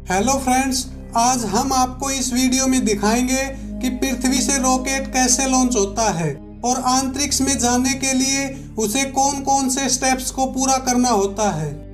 Hello friends, आज हम आपको इस वीडियो में दिखाएंगे कि पृथ्वी से रॉकेट कैसे लॉन्च होता है और अंतरिक्ष में जाने के लिए उसे कौन कौन से स्टेप्स को पूरा करना होता है।